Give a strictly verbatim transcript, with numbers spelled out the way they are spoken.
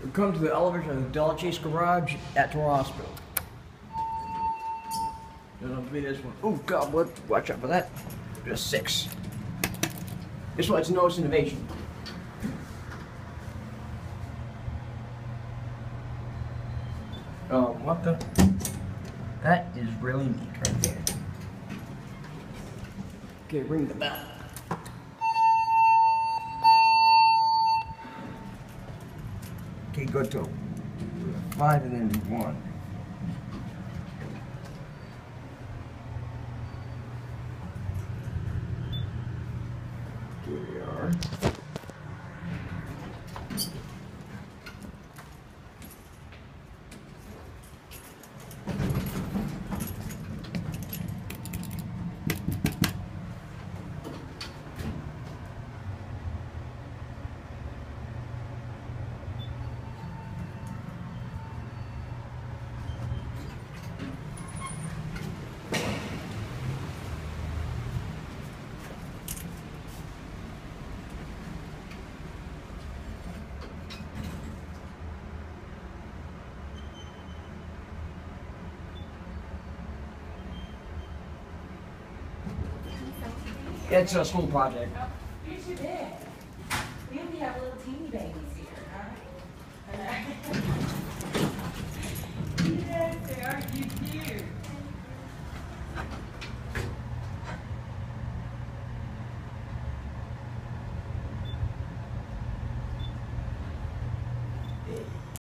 We've come to the elevator of the Delasche garage at Touro Hospital. There's going to be this one. Oh God, what? Watch out for that. There's six. This one's Otis Innovation. Oh, what the? That is really neat right there. Okay, ring the bell. Okay, go to five and then do one. Here we are. It's a school project.